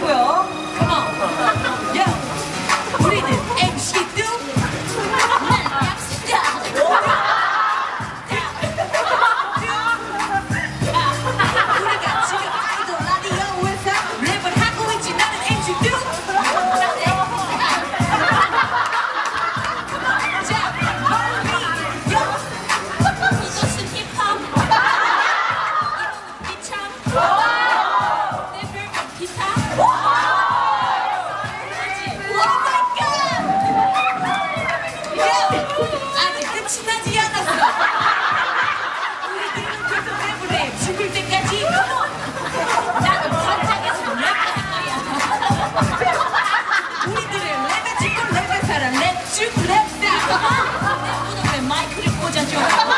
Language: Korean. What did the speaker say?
마시고요. Come on. 야, 우리는 MC 뚱. 난 약수다. 우리가 지금 아이돌 라디오에서 랩을 하고 있지. 나는 MC 뚱. 자, 멀리 요. 이것은 힙합. 이거는 기차. 기타? 오 마이 갓! 아직 끝이 나지 않았어. 우리들은 계속 랩을 해. 죽을 때까지. 나는 현장에서도 랩할 거야. 우리들은 랩에 죽고 랩에 살아. 랩 죽 랩 사. 내 무덤에 마이크를 꽂아줘.